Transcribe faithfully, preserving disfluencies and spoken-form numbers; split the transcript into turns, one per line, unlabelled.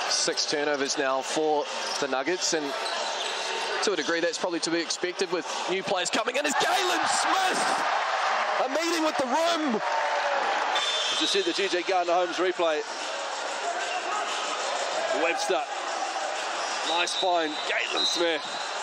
Six turnovers now for the Nuggets, and to a degree that's probably to be expected with new players coming in. As Galin Smith, a meeting with the room.
Just see the G J Gardner Holmes replay. Webster, nice find, Galin Smith.